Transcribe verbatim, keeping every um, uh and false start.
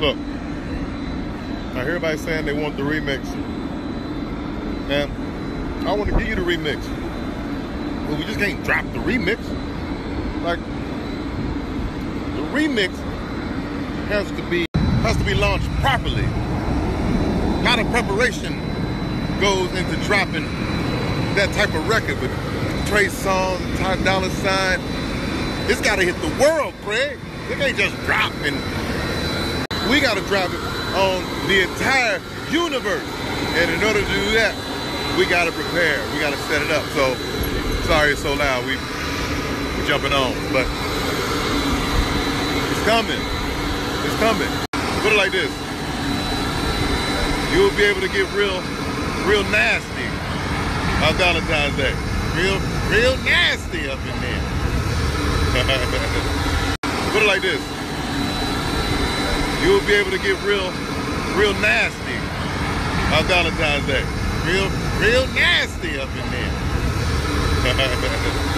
Look, I hear everybody saying they want the remix. And I want to give you the remix. But we just can't drop the remix. Like, the remix has to be has to be launched properly. A lot of preparation goes into dropping that type of record with Trey Songz, Ty Dolla Sign. It's got to hit the world, Craig. It ain't just drop, and we got to drop it on the entire universe. And in order to do that, we got to prepare. We got to set it up. So, sorry it's so loud. We, we're jumping on, but it's coming. It's coming. Put it like this. You'll be able to get real, real nasty on Valentine's Day. Real, real nasty up in there. Put it like this. You'll be able to get real, real nasty on Valentine's Day. Real, real nasty up in there.